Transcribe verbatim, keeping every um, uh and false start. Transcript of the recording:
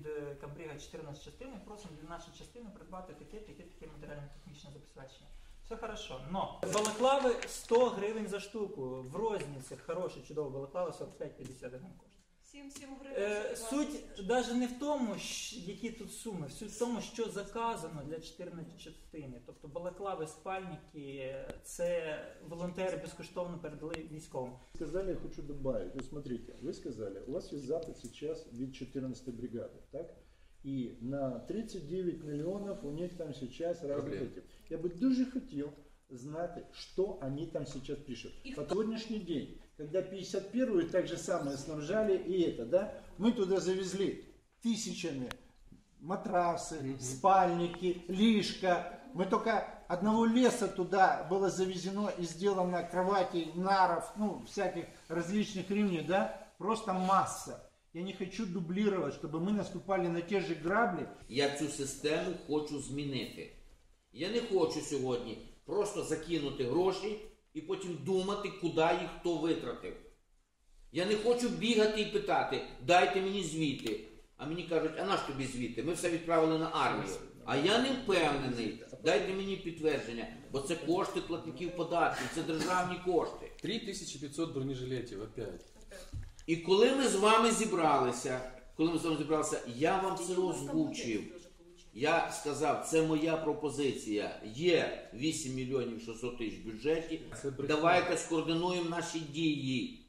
Камбрига чотирнадцять частин і просимо для нашої частини придбати таке, таке, таке матеріально-технічне забезпечення. Все хорошо, но балаклави сто гривень за штуку, в розниці хороші, чудово, балаклава сорок п'ять - п'ятдесят гривень коштує. сім гривень. Е, суть навіть не в тому, які тут суми, суть в тому, що заказано для чотирнадцяти частини. Тобто балаклави, спальники, це волонтери безкоштовно передали військовим. Сказали, я хочу добавить. Вот смотрите, вы сказали, у вас есть запад сейчас від четырнадцатой бригады, так? И на тридцать девять миллионов у них там сейчас разные эти. Я бы дуже хотел знать, что они там сейчас пишут. По сегодняшний день, когда пятьдесят первую так же самое снабжали и это, да, мы туда завезли тысячами матрасы, mm-hmm. спальники, лишка. Мы только одного леса туда было завезено и сделано кроватей, наров, ну, всяких различных ремней, да, просто масса. Я не хочу дублировать, чтобы мы наступали на те же грабли. Я цю систему хочу змінити. Я не хочу сьогодні просто закинути гроші і потім думати, куди їх хто витратив. Я не хочу бігати і питати, дайте мені звіти. А мені кажуть, а наш тобі звіти? Ми все відправили на армію. А я не впевнений. Дайте мені підтвердження, бо це кошти платників податків, це державні кошти. три тисячі п'ятсот бронежилетів, опять. І коли ми з вами зібралися, коли ми з вами зібралися, я вам це озвучив. Я сказав, це моя пропозиція. Є вісім мільйонів шістсот тисяч в бюджеті. Давайте скоординуємо наші дії.